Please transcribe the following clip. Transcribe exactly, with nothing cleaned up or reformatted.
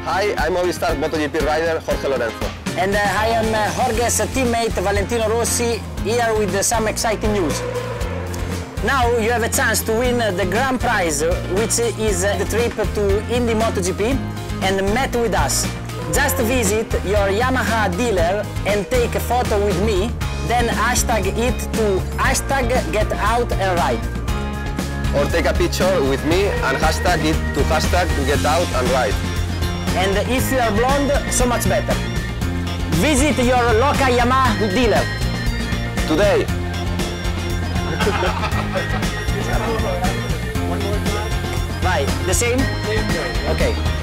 Hi, I'm Movistar MotoGP rider Jorge Lorenzo. And uh, I am uh, Jorge's teammate Valentino Rossi, here with uh, some exciting news. Now you have a chance to win uh, the grand prize, uh, which is uh, the trip to Indy MotoGP and met with us. Just visit your Yamaha dealer and take a photo with me, then hashtag it to hashtag get out and ride. Or take a picture with me and hashtag it to hashtag get out and ride. And if you are blonde, so much better. Visit your local Yamaha dealer. Today. Vai, the same? Okay.